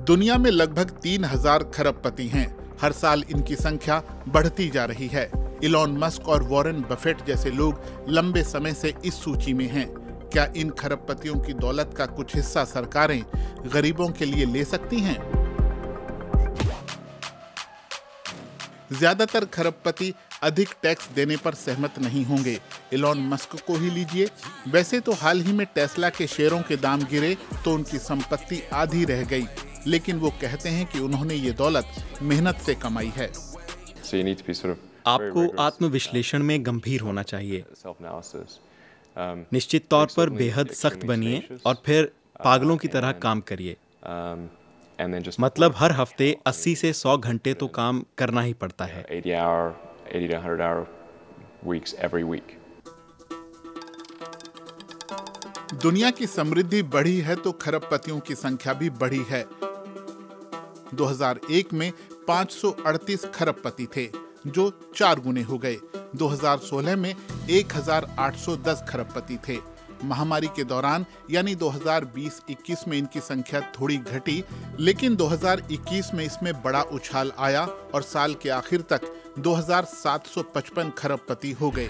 दुनिया में लगभग 3000 खरबपति हैं। हर साल इनकी संख्या बढ़ती जा रही है। इलॉन मस्क और वॉरेन बफेट जैसे लोग लंबे समय से इस सूची में हैं। क्या इन खरबपतियों की दौलत का कुछ हिस्सा सरकारें गरीबों के लिए ले सकती हैं? ज्यादातर खरबपति अधिक टैक्स देने पर सहमत नहीं होंगे। इलॉन मस्क को ही लीजिए। वैसे तो हाल ही में टेस्ला के शेयरों के दाम गिरे तो उनकी संपत्ति आधी रह गई, लेकिन वो कहते हैं कि उन्होंने ये दौलत मेहनत से कमाई है। आपको आत्मविश्लेषण में गंभीर होना चाहिए। निश्चित तौर पर बेहद सख्त बनिए और फिर पागलों की तरह काम करिए। मतलब हर हफ्ते 80 से 100 घंटे तो काम करना ही पड़ता है। दुनिया की समृद्धि बढ़ी है तो खरबपतियों की संख्या भी बढ़ी है। 2001 में 538 खरबपति थे, जो 4 गुने हो गए। 2016 में 1810 खरबपति थे। महामारी के दौरान यानी 2020-21 में इनकी संख्या थोड़ी घटी, लेकिन 2021 में इसमें बड़ा उछाल आया और साल के आखिर तक 2755 खरबपति हो गए।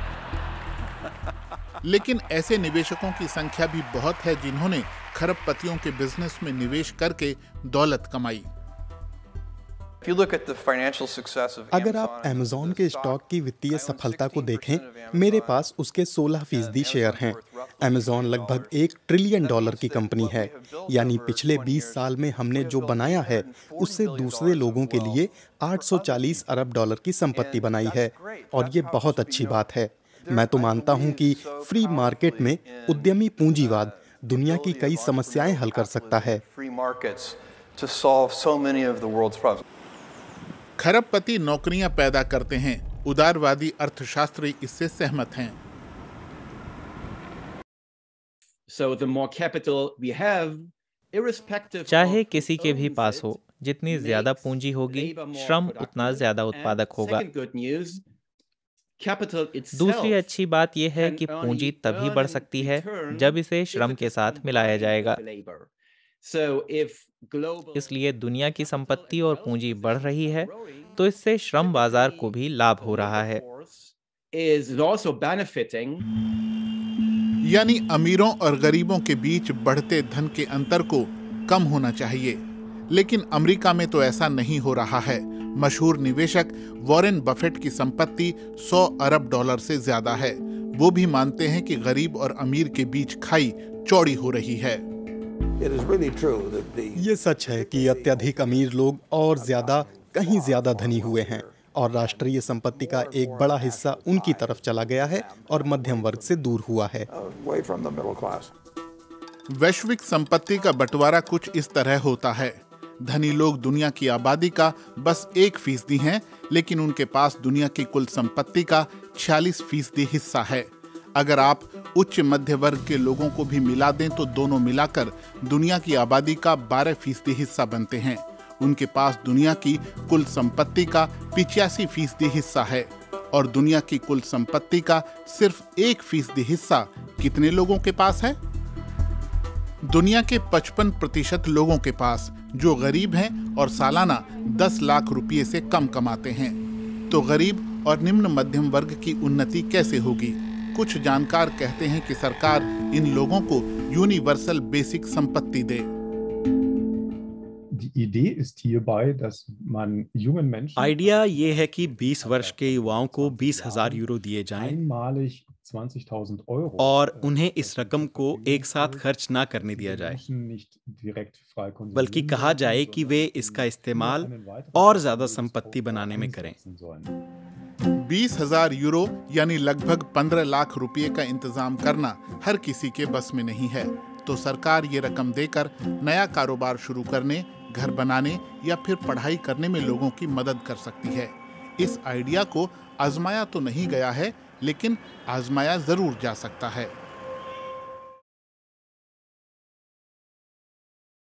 लेकिन ऐसे निवेशकों की संख्या भी बहुत है जिन्होंने खरबपतियों के बिजनेस में निवेश करके दौलत कमाई। अगर आप अमेज़न के स्टॉक की वित्तीय सफलता को देखें, मेरे पास उसके 16% शेयर हैं। अमेज़न लगभग $1 ट्रिलियन की कंपनी है, यानी पिछले 20 साल में हमने जो बनाया है उससे दूसरे लोगों के लिए $840 अरब की संपत्ति बनाई है, और ये बहुत अच्छी बात है। मैं तो मानता हूँ कि फ्री मार्केट में उद्यमी पूंजीवाद दुनिया की कई समस्याएं हल कर सकता है। खरबपति नौकरियां पैदा करते हैं। उदारवादी अर्थशास्त्री इससे सहमत हैं। चाहे किसी के भी पास हो, जितनी ज्यादा पूंजी होगी, श्रम उतना ज्यादा उत्पादक होगा। दूसरी अच्छी बात यह है कि पूंजी तभी बढ़ सकती है जब इसे श्रम के साथ मिलाया जाएगा। इसलिए दुनिया की संपत्ति और पूंजी बढ़ रही है तो इससे श्रम बाजार को भी लाभ हो रहा है। यानी अमीरों और गरीबों के बीच बढ़ते धन के अंतर को कम होना चाहिए, लेकिन अमेरिका में तो ऐसा नहीं हो रहा है। मशहूर निवेशक वॉरेन बफेट की संपत्ति $100 अरब से ज्यादा है। वो भी मानते हैं कि गरीब और अमीर के बीच खाई चौड़ी हो रही है। ये सच है कि अत्यधिक अमीर लोग और कहीं ज्यादा धनी हुए हैं, और राष्ट्रीय संपत्ति का एक बड़ा हिस्सा उनकी तरफ चला गया है और मध्यम वर्ग से दूर हुआ है। वैश्विक संपत्ति का बंटवारा कुछ इस तरह होता है। धनी लोग दुनिया की आबादी का बस 1% हैं, लेकिन उनके पास दुनिया की कुल संपत्ति का 46% हिस्सा है। अगर आप उच्च मध्य वर्ग के लोगों को भी मिला दें तो दोनों मिलाकर दुनिया की आबादी का 12% हिस्सा बनते हैं। उनके पास दुनिया की कुल संपत्ति का 85% हिस्सा है, और दुनिया की कुल संपत्ति का सिर्फ 1% हिस्सा कितने लोगों के पास है? दुनिया के 55% लोगों के पास, जो गरीब हैं और सालाना 10 लाख रुपये से कम कमाते हैं। तो गरीब और निम्न मध्यम वर्ग की उन्नति कैसे होगी? कुछ जानकार कहते हैं कि सरकार इन लोगों को यूनिवर्सल बेसिक संपत्ति दे। आइडिया ये है कि 20 वर्ष के युवाओं को 20,000 यूरो दिए जाएं और उन्हें इस रकम को एक साथ खर्च ना करने दिया जाए, बल्कि कहा जाए कि वे इसका इस्तेमाल और ज्यादा संपत्ति बनाने में करें। 20,000 यूरो यानी लगभग 15 लाख रुपए का इंतजाम करना हर किसी के बस में नहीं है, तो सरकार ये रकम देकर नया कारोबार शुरू करने, घर बनाने या फिर पढ़ाई करने में लोगों की मदद कर सकती है। इस आइडिया को आजमाया तो नहीं गया है, लेकिन आजमाया जरूर जा सकता है।